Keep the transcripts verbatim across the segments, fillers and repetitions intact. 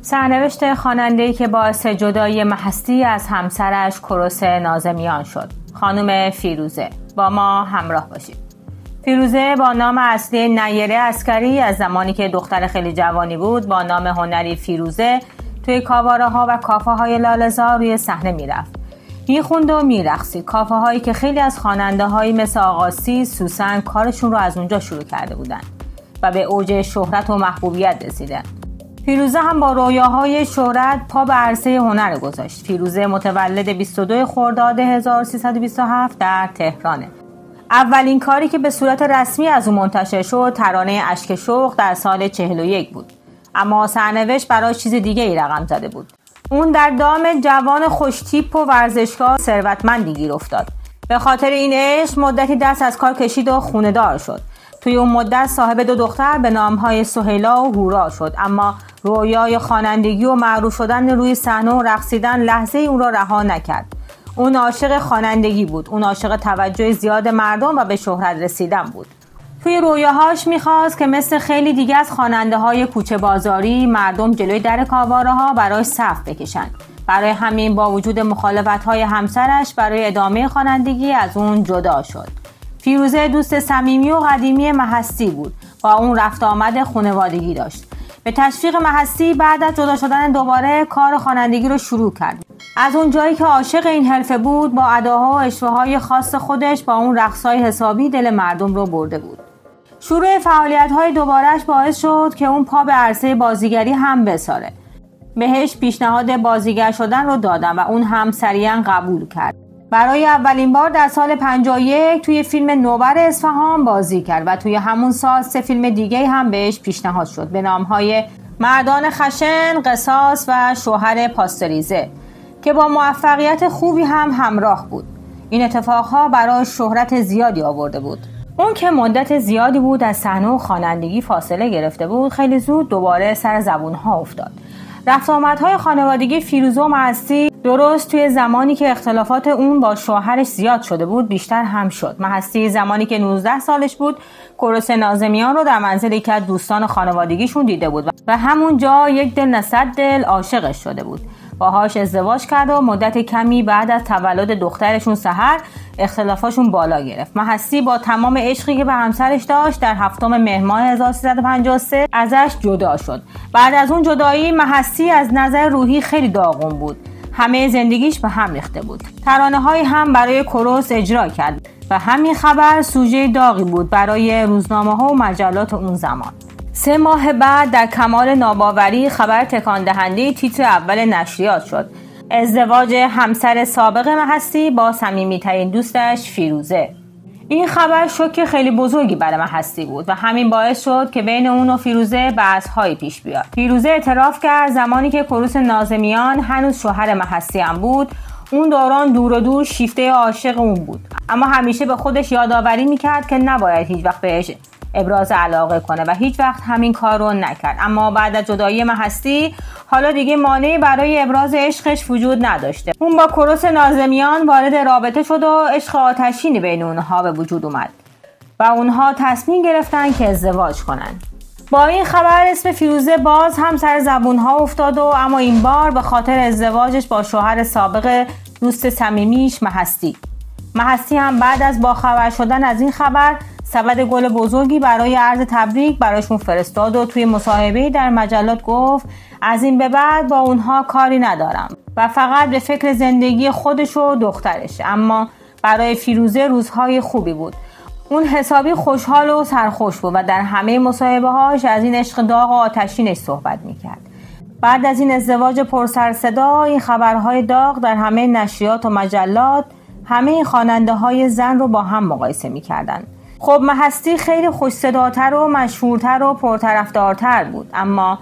سرنوشت خواننده‌ای که باعث جدایی محستی از همسرش کوروش ناظمیان شد، خانم فیروزه. با ما همراه باشید. فیروزه با نام اصلی نیره عسکری از زمانی که دختر خیلی جوانی بود با نام هنری فیروزه توی کاواره ها و کافه های لاله‌زار روی صحنه میرفت. میخوند و میرقصید. کافه هایی که خیلی از خواننده هایی مثل آقاسی، سوسن کارشون رو از اونجا شروع کرده بودن و به اوج شهرت و محبوبیت رسیدن. فیروزه هم با رویاهای شهرت پا به عرصه هنر گذاشت. فیروزه متولد بیست و دو خرداد هزار و سیصد و بیست و هفت در تهرانه. اولین کاری که به صورت رسمی از اون منتشر شد ترانه اشک شوق در سال چهل و یک بود، اما سرنوشت برای چیز دیگه ای رقم زده بود. اون در دام جوان خوشتیپ و ورزشکار ثروتمندی گیر افتاد. به خاطر این عشق مدتی دست از کار کشید و خونه‌دار شد. توی اون مدت صاحب دو دختر به نامهای سهیلا و هورا شد، اما رویای خوانندگی و معروف شدن روی صحنه و رقصیدن لحظه اون را رها نکرد. اون عاشق خوانندگی بود، اون عاشق توجه زیاد مردم و به شهرت رسیدن بود. توی رویاهاش میخواست که مثل خیلی دیگه از خواننده های کوچه بازاری مردم جلوی در کاواره ها برای صف بکشن. برای همین با وجود مخالفت های همسرش برای ادامه خوانندگی از اون جدا شد. فیروزه دوست صمیمی و قدیمی محستی بود، با اون رفت آمد خانوادگی داشت. به تشویق محستی بعد از جدا شدن دوباره کار خوانندگی رو شروع کرد. از اون جایی که عاشق این حرفه بود با اداها و اشوه‌های خاص خودش با اون رقص‌های حسابی دل مردم رو برده بود. شروع فعالیت‌های دوباره‌اش باعث شد که اون پا به عرصه بازیگری هم بساره. بهش پیشنهاد بازیگر شدن رو دادن و اون هم سریعا قبول کرد. برای اولین بار در سال پنجاه و یک توی فیلم نوبر اصفهان بازی کرد و توی همون سال سه فیلم دیگه هم بهش پیشنهاد شد به نام‌های مردان خشن، قصاص و شوهر پاستوریزه که با موفقیت خوبی هم همراه بود. این اتفاقها برای شهرت زیادی آورده بود. اون که مدت زیادی بود از صحنه و خوانندگی فاصله گرفته بود، خیلی زود دوباره سر زبونها افتاد. رفت آمدهای خانوادگی فیروزه و محستی درست توی زمانی که اختلافات اون با شوهرش زیاد شده بود بیشتر هم شد. محستی زمانی که نوزده سالش بود کوروش ناظمیان رو در منزل یکی از دوستان خانوادگیشون دیده بود و همونجا یک دل نه صد دل عاشقش شده بود. باهاش ازدواج کرد و مدت کمی بعد از تولد دخترشون سحر اختلافاشون بالا گرفت. محستی با تمام عشقی که به همسرش داشت در هفتم مهر ماه هزار و سیصد و پنجاه و سه ازش جدا شد. بعد از اون جدایی محستی از نظر روحی خیلی داغون بود. همه زندگیش به هم ریخته بود. ترانه‌های هم برای کوروش اجرا کرد و همین خبر سوژه داغی بود برای روزنامه‌ها و مجلات اون زمان. سه ماه بعد در کمال ناباوری خبر تکان دهنده تیتر اول نشریات شد: ازدواج همسر سابق محستی با صمیمی‌ترین دوستش فیروزه. این خبر شوک خیلی بزرگی برای محستی بود و همین باعث شد که بین اون و فیروزه بحث‌هایی پیش بیاد. فیروزه اعتراف کرد زمانی که کوروش ناظمیان هنوز شوهر محستی هم بود، اون دوران دور و دور شیفته عاشق اون بود، اما همیشه به خودش یادآوری میکرد که نباید هیچ وقت بهش ابراز علاقه کنه و هیچ وقت همین کار رو نکرد. اما بعد از جدایی محستی حالا دیگه مانعی برای ابراز عشقش وجود نداشته. اون با کوروش ناظمیان وارد رابطه شد و عشق آتشینی بین اونها به وجود اومد و اونها تصمیم گرفتن که ازدواج کنن. با این خبر اسم فیروزه باز هم سر زبونها افتاد و اما این بار به خاطر ازدواجش با شوهر سابق دوست صمیمیش محستی. محستی هم بعد از باخبر شدن از این خبر سبد گل بزرگی برای عرض تبریک براشون فرستاد و توی مصاحبه‌ای در مجلات گفت از این به بعد با اونها کاری ندارم و فقط به فکر زندگی خودش و دخترش. اما برای فیروزه روزهای خوبی بود. اون حسابی خوشحال و سرخوش بود و در همه مصاحبه‌هاش از این عشق داغ و آتشینش صحبت می‌کرد. بعد از این ازدواج پر سر صدا، این خبرهای داغ در همه نشریات و مجلات همه این خواننده‌های زن رو با هم مقایسه می‌کردند. خب محستی خیلی خوش صداتر و مشهورتر و پرطرفدارتر بود، اما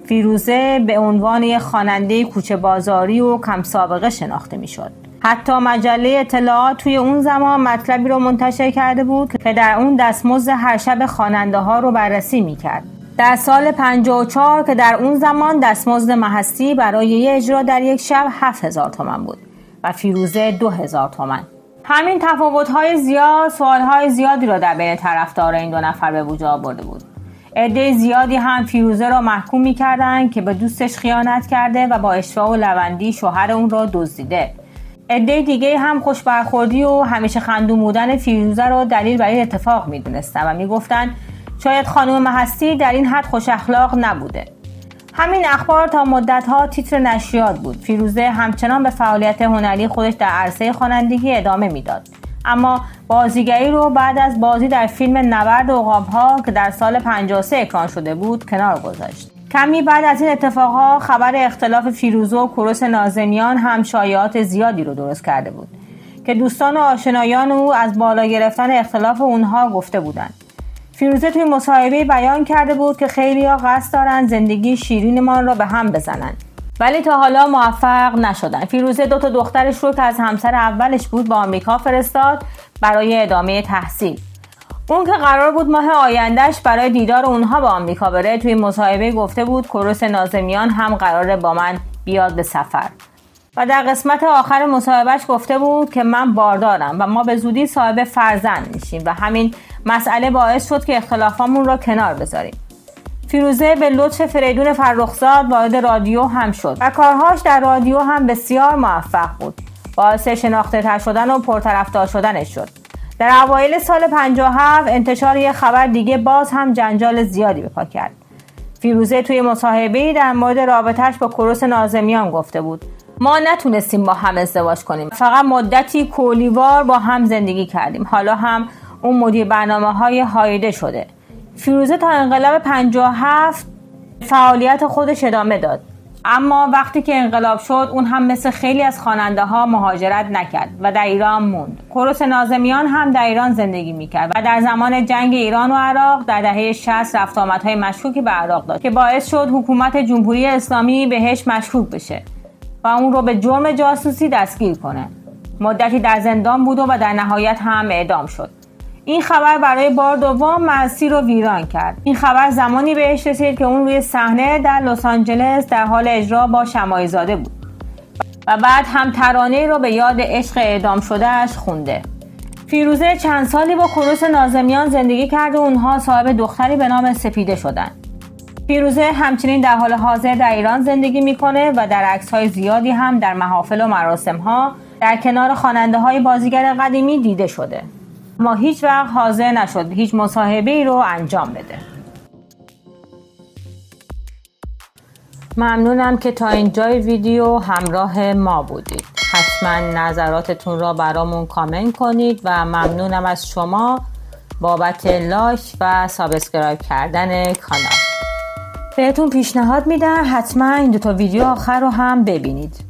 فیروزه به عنوان یک خواننده کوچه بازاری و کم سابقه شناخته میشد. حتی مجله اطلاعات توی اون زمان مطلبی رو منتشر کرده بود که در اون دستمزد هر شب خواننده ها رو بررسی میکرد. در سال پنجاه و چهار که در اون زمان دستمزد محستی برای یه اجرا در یک شب هفت هزار تومان بود و فیروزه دو هزار تومان. همین تفاوت‌های زیاد سوال‌های زیادی را در بین طرفدار این دو نفر به وجود آورده بود. عده زیادی هم فیروزه را محکوم می‌کردند که به دوستش خیانت کرده و با اشتباه و لوندی شوهر اون را دزدیده. عده دیگه هم خوش برخوردی و همیشه خندون بودن فیروزه را دلیل بر این اتفاق می‌دونستن و می‌گفتن شاید خانم محستی در این حد خوش اخلاق نبوده. همین اخبار تا مدت‌ها تیتر نشریات بود. فیروزه همچنان به فعالیت هنری خودش در عرصه خوانندگی ادامه میداد. اما بازیگری رو بعد از بازی در فیلم نبرد عقاب‌ها که در سال پنجاه و سه اکران شده بود کنار گذاشت. کمی بعد از این اتفاقها خبر اختلاف فیروزه و کوروش ناظمیان هم شایعات زیادی رو درست کرده بود که دوستان و آشنایان او از بالا گرفتن اختلاف اونها گفته بودند. فیروزه توی مصاحبه بیان کرده بود که خیلی‌ها قصد دارن زندگی شیرینمان را به هم بزنن، ولی تا حالا موفق نشدن. فیروزه دو تا دخترش رو که از همسر اولش بود با آمریکا فرستاد برای ادامه تحصیل. اون که قرار بود ماه آیندهش برای دیدار اونها با آمریکا بره، توی مصاحبه گفته بود کوروش ناظمیان هم قراره با من بیاد به سفر. و در قسمت آخر مصاحبهش گفته بود که من باردارم و ما به زودی صاحب فرزند میشیم و همین مسئله باعث شد که اختلافامون رو کنار بذاریم. فیروزه به لطف فریدون فرخزاد وارد رادیو هم شد و کارهاش در رادیو هم بسیار موفق بود. باعث شناخته تر شدن و پرطرفدار شدنش شد. در اوایل سال پنجاه و هفت انتشار یک خبر دیگه باز هم جنجال زیادی به پا کرد. فیروزه توی مصاحبه‌ای در مورد رابطه‌اش با کوروش ناظمیان گفته بود ما نتونستیم با هم ازدواج کنیم، فقط مدتی کولیوار با هم زندگی کردیم. حالا هم اون مدیر برنامه‌های هایده شده. فیروزه تا انقلاب پنجاه و هفت فعالیت خودش ادامه داد، اما وقتی که انقلاب شد اون هم مثل خیلی از خواننده‌ها مهاجرت نکرد و در ایران موند. کوروش ناظمیان هم در ایران زندگی میکرد و در زمان جنگ ایران و عراق در دهه شصت رفت آمدهای مشکوکی به عراق داشت که باعث شد حکومت جمهوری اسلامی بهش مشکوک بشه و اون رو به جرم جاسوسی دستگیر کنه. مدتی در زندان بود و در نهایت هم اعدام شد. این خبر برای بار دوم مسیر رو ویران کرد. این خبر زمانی بهش رسید که اون روی صحنه در لس آنجلس در حال اجرا با شماعی زاده بود و بعد هم ترانه‌ای رو به یاد عشق اعدام شده‌اش خونده. فیروزه چند سالی با کوروش ناظمیان زندگی کرد و اونها صاحب دختری به نام سپیده شدن. فیروزه همچنین در حال حاضر در ایران زندگی میکنه و در عکس‌های زیادی هم در محافل و مراسم‌ها در کنار خواننده‌های بازیگر قدیمی دیده شده. ما هیچ وقت حاضر نشد هیچ مصاحبه‌ای رو انجام بده. ممنونم که تا اینجای ویدیو همراه ما بودید. حتما نظراتتون را برامون کامنت کنید و ممنونم از شما بابت لایک و سابسکرایب کردن کانال. بهتون پیشنهاد میدم حتما این دو تا ویدیو آخر رو هم ببینید.